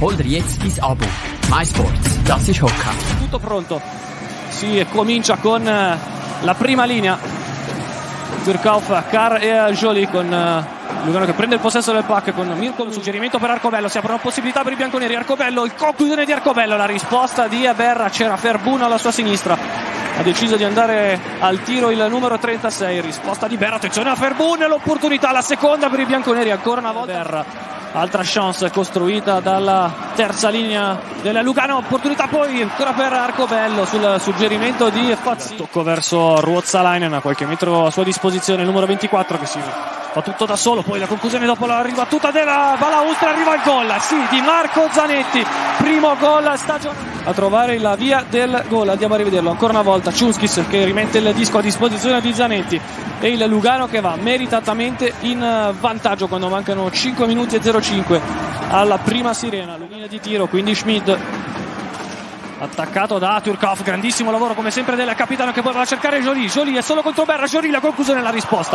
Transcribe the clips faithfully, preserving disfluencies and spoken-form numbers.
Hol dir jetzt dein Abo. MySports, das ist Hockey. Tutto pronto. Si comincia con la prima linea. Turkov, Carr e Joly con Lugano che prende il possesso del puck con Mirko. Un suggerimento per Arcobello, si apre una possibilità per i bianconeri. Arcobello, il conclusione di Arcobello, la risposta di Berra, c'era Ferbun alla sua sinistra, ha deciso di andare al tiro il numero trentasei, risposta di Berra, attenzione a Ferbun, l'opportunità, la seconda per i bianconeri, ancora una volta Berra. Altra chance costruita dalla terza linea della Lugano, opportunità poi ancora per Arcobello sul suggerimento di Fazzini. Tocco verso Ruotsalainen, a qualche metro a sua disposizione il numero ventiquattro che si fa tutto da solo, poi la conclusione dopo la ribattuta della balaustra, arriva il gol, sì, di Marco Zanetti, primo gol stagionale. A trovare la via del gol, andiamo a rivederlo ancora una volta, Chunskis che rimette il disco a disposizione di Zanetti e il Lugano che va meritatamente in vantaggio quando mancano cinque minuti e zero cinque alla prima sirena, linea di tiro, quindi Schmid attaccato da Turkov, grandissimo lavoro come sempre del capitano che poi va a cercare Joly, Joly è solo contro Berra, Joly la conclusione e la risposta.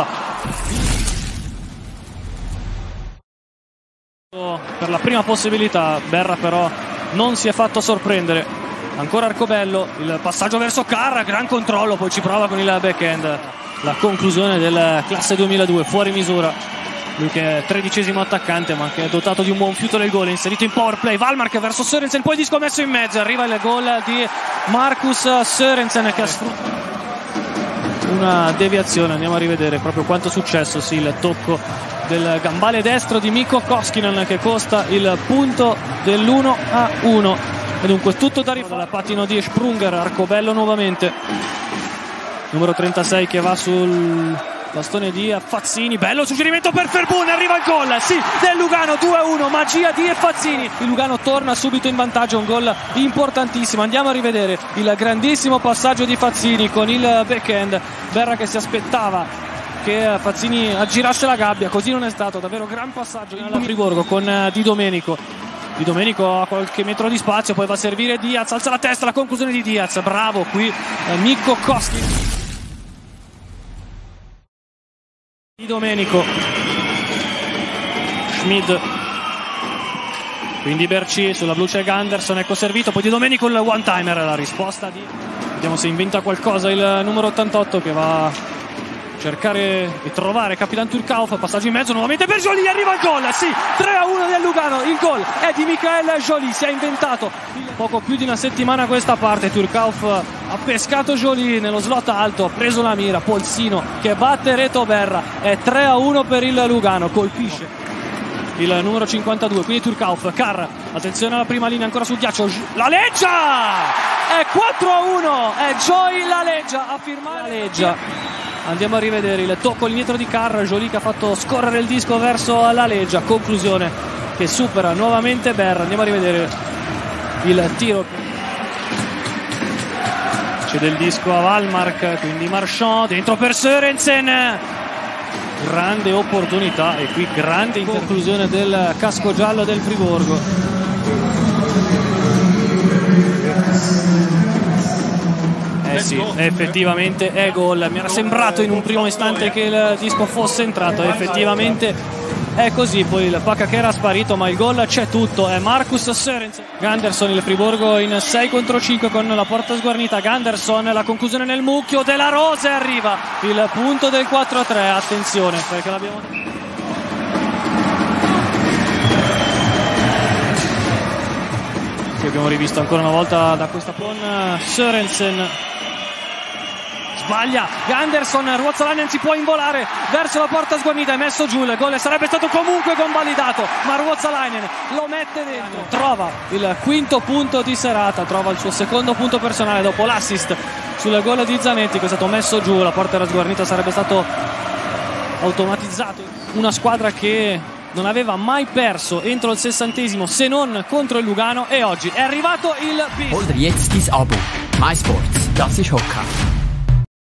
Per la prima possibilità Berra però non si è fatto sorprendere, ancora Arcobello, il passaggio verso Carr, gran controllo, poi ci prova con il backhand, la conclusione del classe duemiladue, fuori misura, lui che è tredicesimo attaccante ma che è dotato di un buon fiuto del gol, inserito in power play, Wallmark verso Sørensen, poi disco messo in mezzo, arriva il gol di Marcus Sørensen che ha sfruttato una deviazione, andiamo a rivedere proprio quanto è successo, sì, il tocco del gambale destro di Mikko Koskinen che costa il punto dell'uno a uno e dunque tutto da rifare dal pattino di Sprunger. Arcobello nuovamente, numero trentasei che va sul bastone di Fazzini, bello suggerimento per Ferbun, arriva il gol, sì, del Lugano, due a uno, magia di Fazzini, il Lugano torna subito in vantaggio, un gol importantissimo, andiamo a rivedere il grandissimo passaggio di Fazzini con il backhand, Berra che si aspettava che Fazzini aggirasse la gabbia, così non è stato, davvero gran passaggio alla Friburgo con Di Domenico. Di Domenico a qualche metro di spazio, poi va a servire Diaz, alza la testa, la conclusione di Diaz, bravo qui eh, Mikko Koskinen. Di Domenico, Schmid, quindi Berci sulla blue check Anderson, ecco servito, poi Di Domenico il one timer, la risposta di... Vediamo se inventa qualcosa il numero ottantotto che va cercare di trovare Capitan Turkov, passaggio in mezzo nuovamente per Joly, arriva il gol, sì, tre a uno del Lugano, il gol è di Michael Joly, si è inventato poco più di una settimana a questa parte, Turkov ha pescato Joly nello slot alto, ha preso la mira, Polsino che batte Reto Berra, è tre a uno per il Lugano, colpisce il numero cinquantadue, quindi Turkov, Carr, attenzione alla prima linea ancora sul ghiaccio, La Leggia, è quattro a uno, è Joy La Leggia a firmare La Leggia. Andiamo a rivedere il tocco all'indietro di Carr, Joly che ha fatto scorrere il disco verso La Leggia, conclusione che supera nuovamente Berra, andiamo a rivedere il tiro, c'è del disco a Wallmark, quindi Marchand, dentro per Sørensen, grande opportunità e qui grande conclusione del casco giallo del Friburgo. Eh sì, effettivamente è gol, mi era sembrato in un primo istante che il disco fosse entrato, effettivamente è così, poi il pacca che era sparito ma il gol c'è tutto, è Marcus Sørensen. Ganderson, il Friburgo in sei contro cinque con la porta sguarnita, Ganderson, la conclusione nel mucchio, De La Rose arriva, il punto del quattro a tre, attenzione perché l'abbiamo... Che abbiamo rivisto ancora una volta da questa con Sørensen, sbaglia Ganderson, Ruotsalainen si può involare verso la porta sguarnita, è messo giù, il gol sarebbe stato comunque convalidato ma Ruotsalainen lo mette dentro, trova il quinto punto di serata, trova il suo secondo punto personale dopo l'assist sul gol di Zanetti che è stato messo giù, la porta era sguarnita, sarebbe stato automatizzato. Una squadra che non aveva mai perso entro il sessantesimo se non contro il Lugano e oggi è arrivato il bis. Hol dir jetzt dein Abo. MySports, das ist Hockey.